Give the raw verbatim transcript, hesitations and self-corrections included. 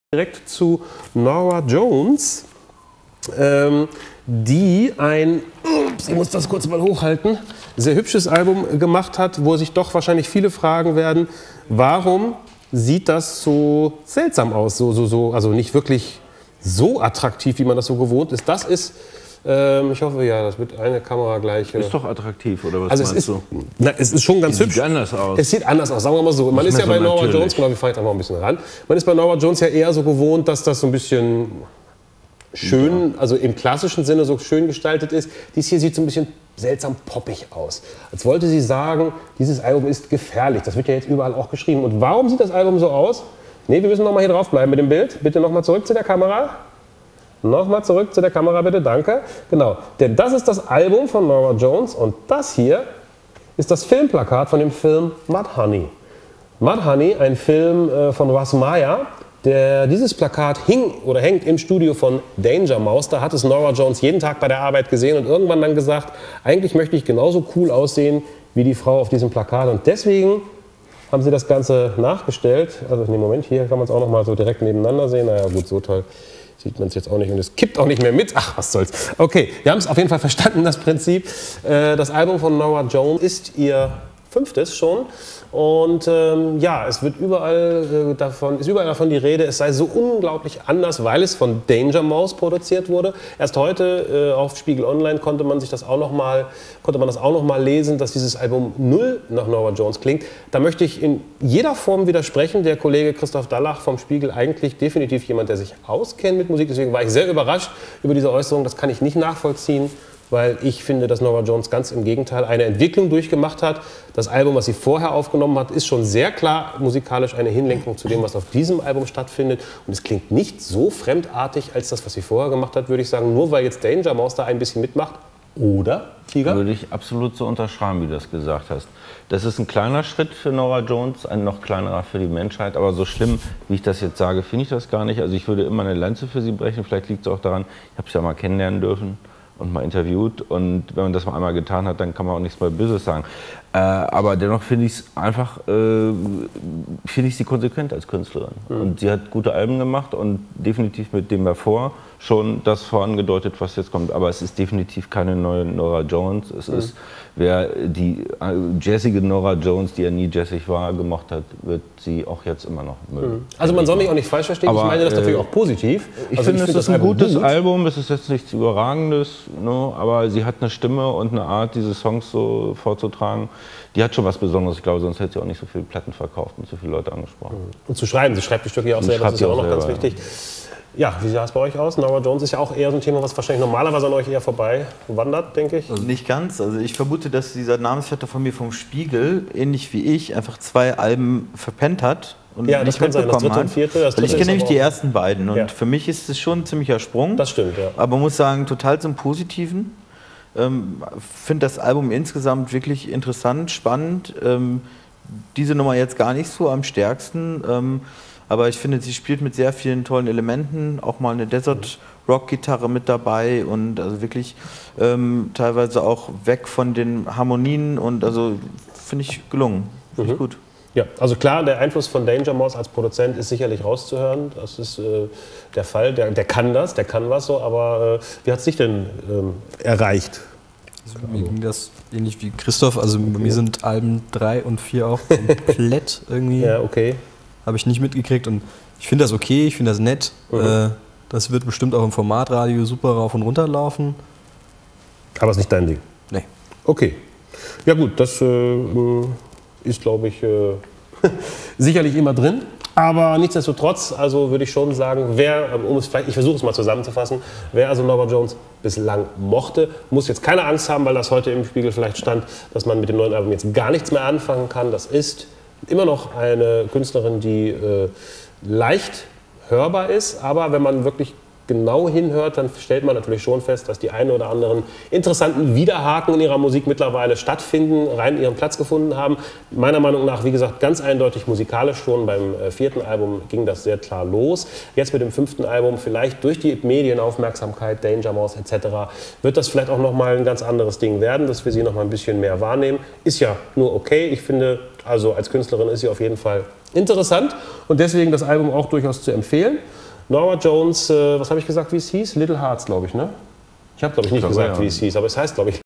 Direkt zu Norah Jones, ähm, die ein, ups, ich muss das kurz mal hochhalten, sehr hübsches Album gemacht hat, wo sich doch wahrscheinlich viele fragen werden, warum sieht das so seltsam aus, so, so, so, also nicht wirklich so attraktiv, wie man das so gewohnt ist. Das ist, ähm, ich hoffe, ja, das wird eine Kamera gleich. Ist doch attraktiv, oder was also meinst es ist, du? Na, es ist schon ganz es hübsch. Sieht anders aus. Es sieht anders aus, sagen wir mal so. Man Nicht ist ja mehr bei so Norah natürlich. Jones, genau, wir fahren jetzt einfach mal ein bisschen ran. Man ist bei Norah Jones ja eher so gewohnt, dass das so ein bisschen schön, also im klassischen Sinne so schön gestaltet ist. Dies hier sieht so ein bisschen seltsam poppig aus. Als wollte sie sagen, dieses Album ist gefährlich. Das wird ja jetzt überall auch geschrieben. Und warum sieht das Album so aus? Nee, wir müssen noch mal hier drauf bleiben mit dem Bild. Bitte noch mal zurück zu der Kamera. Nochmal zurück zu der Kamera, bitte, danke. Genau, denn das ist das Album von Norah Jones und das hier ist das Filmplakat von dem Film Mudhoney. Mudhoney, ein Film äh, von Russ Meyer, der dieses Plakat hing oder hängt im Studio von Danger Mouse. Da hat es Norah Jones jeden Tag bei der Arbeit gesehen und irgendwann dann gesagt, eigentlich möchte ich genauso cool aussehen wie die Frau auf diesem Plakat. Und deswegen haben sie das Ganze nachgestellt. Also nee, Moment, hier kann man es auch noch mal so direkt nebeneinander sehen. Naja, gut, so toll sieht man es jetzt auch nicht und es kippt auch nicht mehr mit. Ach, was soll's. Okay, wir haben es auf jeden Fall verstanden, das Prinzip. Äh, das Album von Norah Jones ist ihr fünftes schon. Und ähm, ja, es wird überall, äh, davon, ist überall davon die Rede, es sei so unglaublich anders, weil es von Danger Mouse produziert wurde. Erst heute äh, auf Spiegel Online konnte man sich das auch noch mal, konnte man das auch noch mal lesen, dass dieses Album null nach Norah Jones klingt. Da möchte ich in jeder Form widersprechen. Der Kollege Christoph Dallach vom Spiegel, eigentlich definitiv jemand, der sich auskennt mit Musik. Deswegen war ich sehr überrascht über diese Äußerung. Das kann ich nicht nachvollziehen, weil ich finde, dass Norah Jones ganz im Gegenteil eine Entwicklung durchgemacht hat. Das Album, was sie vorher aufgenommen hat, ist schon sehr klar musikalisch eine Hinlenkung zu dem, was auf diesem Album stattfindet. Und es klingt nicht so fremdartig als das, was sie vorher gemacht hat, würde ich sagen, nur weil jetzt Danger Mouse da ein bisschen mitmacht. Oder, Tiger? Würde ich absolut so unterschreiben, wie du das gesagt hast. Das ist ein kleiner Schritt für Norah Jones, ein noch kleinerer für die Menschheit. Aber so schlimm, wie ich das jetzt sage, finde ich das gar nicht. Also ich würde immer eine Lanze für sie brechen. Vielleicht liegt es auch daran, ich habe sie ja mal kennenlernen dürfen und mal interviewt, und wenn man das mal einmal getan hat, dann kann man auch nichts mehr Böses sagen. Äh, aber dennoch finde ich es einfach, äh, finde ich sie konsequent als Künstlerin. Mhm. Und sie hat gute Alben gemacht und definitiv mit dem davor schon das vorangedeutet, was jetzt kommt. Aber es ist definitiv keine neue Norah Jones. Es mhm. ist, wer die äh, jazzige Norah Jones, die ja nie jazzig war, gemocht hat, wird sie auch jetzt immer noch mögen. Mhm. Also man soll mich auch nicht falsch verstehen, aber ich meine das äh, natürlich auch positiv. Ich also finde, ich es find ist ein Album gutes gut. Album, es ist jetzt nichts Überragendes, ne? Aber sie hat eine Stimme und eine Art, diese Songs so vorzutragen, die hat schon was Besonderes. Ich glaube, sonst hätte sie auch nicht so viele Platten verkauft und so viele Leute angesprochen. Und zu schreiben, sie schreibt die Stücke ja auch Sie selber, das ist ja auch noch selber, ganz wichtig. Ja, wie sah es bei euch aus? Norah Jones ist ja auch eher so ein Thema, was wahrscheinlich normalerweise an euch eher vorbei wandert, denke ich. Also nicht ganz. Also ich vermute, dass dieser Namensvetter von mir vom Spiegel, ähnlich wie ich, einfach zwei Alben verpennt hat und ja, das nicht kann sein, das dritte und vierte. Das Weil ich dritte kenne nämlich ist die aber auch- ersten beiden und Ja. für mich ist es schon ein ziemlicher Sprung. Das stimmt, ja. Aber man muss sagen, total zum Positiven. Ähm, finde das Album insgesamt wirklich interessant, spannend. Ähm, diese Nummer jetzt gar nicht so am stärksten. Ähm, aber ich finde, sie spielt mit sehr vielen tollen Elementen. Auch mal eine Desert-Rock-Gitarre mit dabei und also wirklich ähm, teilweise auch weg von den Harmonien. Und also finde ich gelungen. Finde ich Mhm. gut. Ja, also klar, der Einfluss von Danger Mouse als Produzent ist sicherlich rauszuhören. Das ist äh, der Fall. Der, der kann das, der kann was so. Aber äh, wie hat es dich denn ähm, erreicht? Also mir ging das ähnlich wie Christoph. Also bei mir sind Alben drei und vier auch komplett irgendwie. Ja, okay. Habe ich nicht mitgekriegt. Und ich finde das okay, ich finde das nett. Mhm. Äh, das wird bestimmt auch im Formatradio super rauf und runter laufen. Aber es ist nicht dein Ding? Nee. Okay. Ja gut, das äh, ist, glaube ich, äh, sicherlich immer drin. Aber nichtsdestotrotz, also würde ich schon sagen, wer, um es vielleicht, ich versuche es mal zusammenzufassen, wer also Norah Jones bislang mochte, muss jetzt keine Angst haben, weil das heute im Spiegel vielleicht stand, dass man mit dem neuen Album jetzt gar nichts mehr anfangen kann. Das ist immer noch eine Künstlerin, die äh, leicht hörbar ist, aber wenn man wirklich genau hinhört, dann stellt man natürlich schon fest, dass die einen oder anderen interessanten Widerhaken in ihrer Musik mittlerweile stattfinden, rein ihren Platz gefunden haben. Meiner Meinung nach, wie gesagt, ganz eindeutig musikalisch schon. Beim äh, vierten Album ging das sehr klar los. Jetzt mit dem fünften Album, vielleicht durch die Medienaufmerksamkeit, Danger Mouse et cetera, wird das vielleicht auch nochmal ein ganz anderes Ding werden, dass wir sie nochmal ein bisschen mehr wahrnehmen. Ist ja nur okay. Ich finde, also als Künstlerin ist sie auf jeden Fall interessant und deswegen das Album auch durchaus zu empfehlen. Norah Jones, äh, was habe ich gesagt, wie es hieß? Little Hearts, glaube ich, ne? Ich habe, glaube ich, nicht ich glaube, gesagt, ja. wie es hieß, aber es heißt, glaube ich,